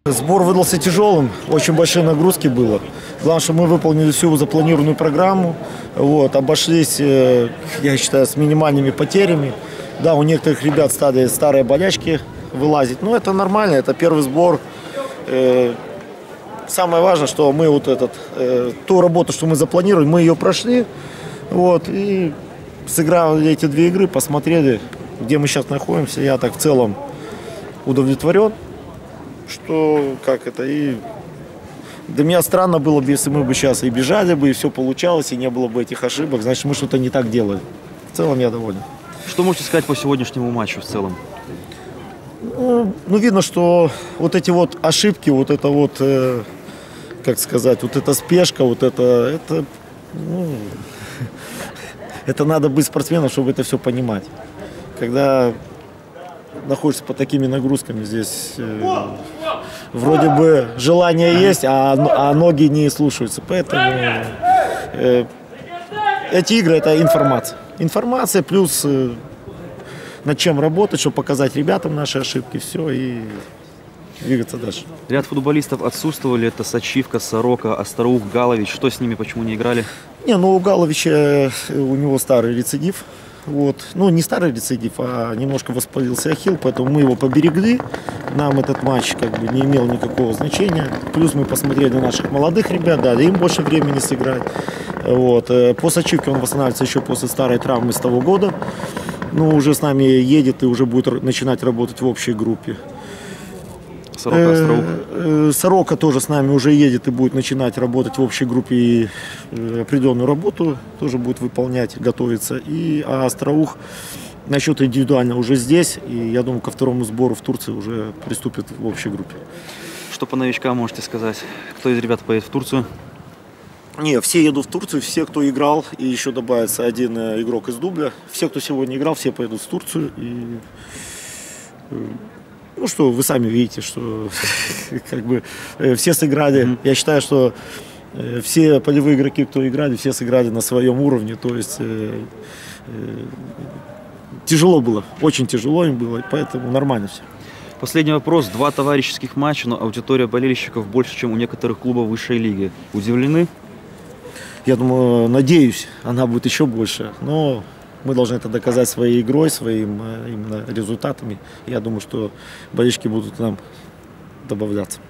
Сбор выдался тяжелым, очень большие нагрузки было. Главное, что мы выполнили всю запланированную программу, обошлись, я считаю, с минимальными потерями. Да, у некоторых ребят стали старые болячки вылазить, но это нормально, это первый сбор. Самое важное, что мы ту работу, что мы запланировали, мы ее прошли, и сыграли эти две игры, посмотрели, где мы сейчас находимся. Я так в целом удовлетворен, и для меня странно было бы, если мы бы сейчас и бежали бы, и все получалось, и не было бы этих ошибок, значит, мы что-то не так делали. В целом я доволен. Что можете сказать по сегодняшнему матчу в целом? Видно, что эти ошибки, эта спешка, это надо быть спортсменом, чтобы это все понимать. Когда находишься под такими нагрузками, здесь вроде бы желание есть, а ноги не слушаются. Поэтому эти игры – это информация. Информация плюс над чем работать, чтобы показать ребятам наши ошибки, все, и двигаться дальше. Ряд футболистов отсутствовали, это Сачивка, Сорока, Остроух, Галович. Что с ними, почему не играли? У Галовича, у него старый рецидив. Не старый рецидив, а немножко воспалился ахилл, поэтому мы его поберегли. Нам этот матч не имел никакого значения. Плюс мы посмотрели на наших молодых ребят, дали им больше времени сыграть. По Сачивке он восстанавливается еще после старой травмы с того года. Уже с нами едет и уже будет начинать работать в общей группе. Сорока, Остроух. Сорока тоже с нами уже едет и будет начинать работать в общей группе, и определенную работу тоже будет выполнять, готовиться. А Остроух насчет индивидуально уже здесь, и я думаю, ко второму сбору в Турции уже приступит в общей группе. Что по новичкам можете сказать? Кто из ребят поедет в Турцию? Все едут в Турцию, все, кто играл, и еще добавится один игрок из дубля. Все, кто сегодня играл, все поедут в Турцию. Вы сами видите, что все сыграли. Я считаю, что все полевые игроки, кто играли, все сыграли на своем уровне. То есть тяжело было, очень тяжело им было, поэтому нормально все. Последний вопрос. 2 товарищеских матча, но аудитория болельщиков больше, чем у некоторых клубов высшей лиги. Удивлены? Я думаю, надеюсь, она будет еще больше. Но мы должны это доказать своей игрой, своими именно результатами. Я думаю, что болельщики будут к нам добавляться.